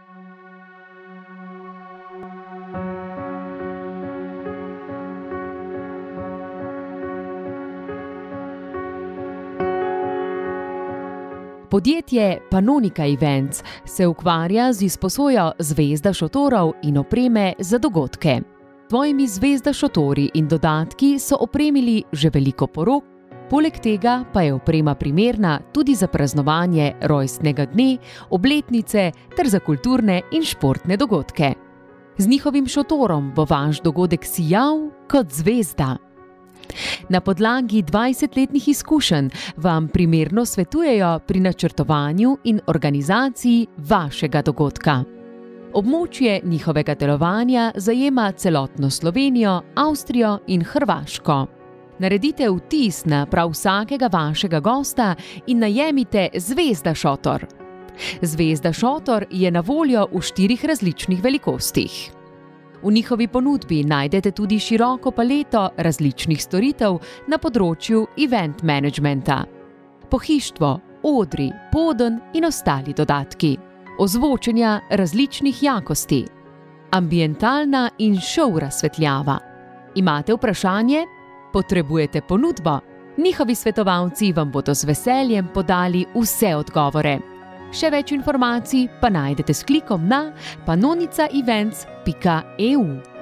Podjetje Pannonica Events se ukvarja z izposojo zvezda šotorov in opreme za dogodke. S svojimi zvezda šotori in dodatki so opremili že veliko porok, poleg tega pa je oprema primerna tudi za praznovanje rojstnega dne, obletnice ter za kulturne in športne dogodke. Z njihovim šotorom bo vaš dogodek sijal kot zvezda. Na podlagi 20-letnih izkušenj vam primerno svetujejo pri načrtovanju in organizaciji vašega dogodka. Območje njihovega delovanja zajema celotno Slovenijo, Avstrijo in Hrvaško. Naredite vtis na prav vsakega vašega gosta in najemite zvezda šotor. Zvezda šotor je na voljo v 4 različnih velikostih. V njihovi ponudbi najdete tudi široko paleto različnih storitev na področju event managementa. Pohištvo, odri, poden in ostali dodatki. Ozvočenja različnih jakosti. Ambientalna in šov razsvetljava. Imate vprašanje? Potrebujete ponudbo? Njihovi svetovalci vam bodo z veseljem podali vse odgovore. Še več informacij pa najdete s klikom na pannonica-events.eu.